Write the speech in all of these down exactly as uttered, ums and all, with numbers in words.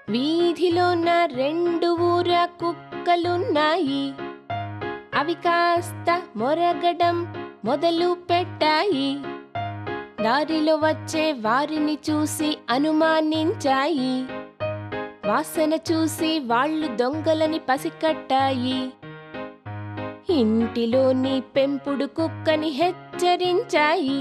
వీధిలోన రెండు ఊర కుక్కలున్నాయి. అవి కాస్త మొరగడం మొదలు పెట్టాయి. దారిలో వచ్చే వారిని చూసి అనుమానించాయి. వాసన చూసి వాళ్ళు దొంగలని పసికట్టాయి. ఇంటిలోని పెంపుడు కుక్కని హెచ్చరించాయి.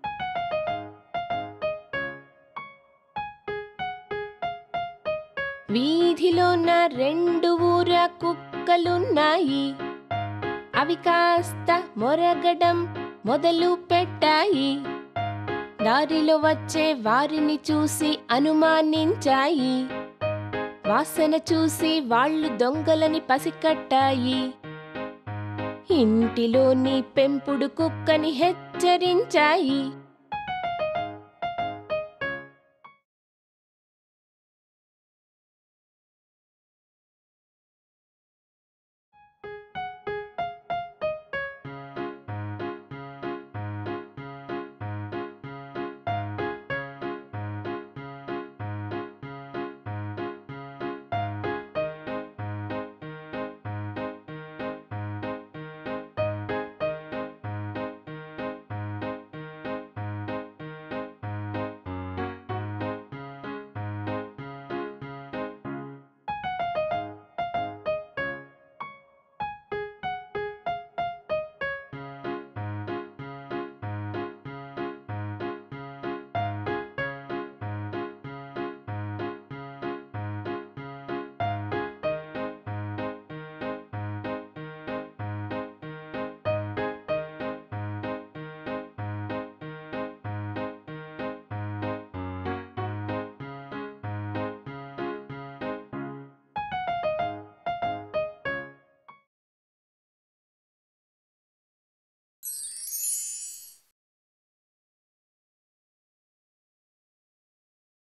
వీధిలోన రెండు ఊర కుక్కలున్నాయి. అవి కాస్త మొరగడం మొదలు పెట్టాయి. దారిలో వచ్చే వారిని చూసి అనుమానించాయి. వాసన చూసి వాళ్ళు దొంగలని పసికట్టాయి. ఇంటిలోని పెంపుడు కుక్కని హెచ్చరించాయి.